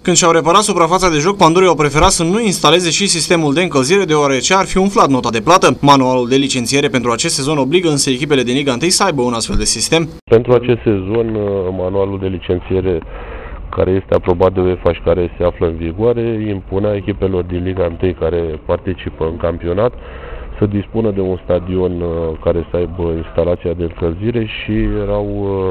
Când și-au reparat suprafața de joc, pandurii au preferat să nu instaleze și sistemul de încălzire, deoarece ar fi umflat nota de plată. Manualul de licențiere pentru acest sezon obligă însă echipele din Liga 1 să aibă un astfel de sistem. Pentru acest sezon, manualul de licențiere care este aprobat de UEFA și care se află în vigoare impunea echipelor din Liga 1 care participă în campionat să dispună de un stadion care să aibă instalația de încălzire și erau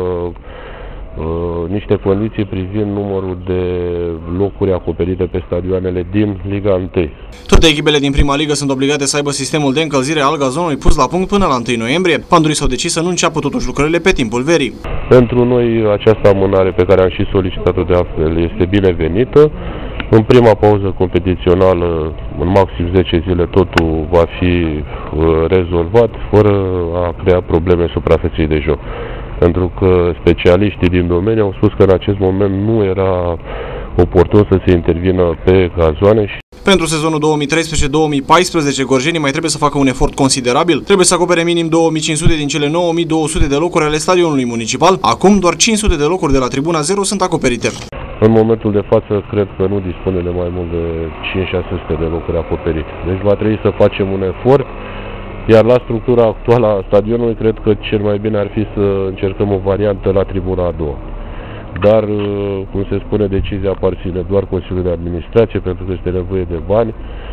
niște condiții privind numărul de locuri acoperite pe stadioanele din Liga 1. Toate echipele din prima ligă sunt obligate să aibă sistemul de încălzire al gazonului pus la punct până la 1 noiembrie. Pandurii s-au decis să nu înceapă totuși lucrările pe timpul verii. Pentru noi această amânare pe care am și solicitat-o de altfel este binevenită. În prima pauză competițională, în maxim 10 zile, totul va fi rezolvat fără a crea probleme suprafeței de joc. Pentru că specialiștii din domeniu au spus că în acest moment nu era oportun să se intervină pe gazoane. Pentru sezonul 2013-2014, gorjenii mai trebuie să facă un efort considerabil. Trebuie să acopere minim 2500 din cele 9200 de locuri ale stadionului municipal. Acum, doar 500 de locuri de la tribuna 0 sunt acoperite. În momentul de față, cred că nu dispune de mai mult de 5-600 de locuri acoperite. Deci va trebui să facem un efort. Iar la structura actuală a stadionului, cred că cel mai bine ar fi să încercăm o variantă la tribuna a doua. Dar, cum se spune, decizia aparține doar Consiliului de Administrație, pentru că este nevoie de bani.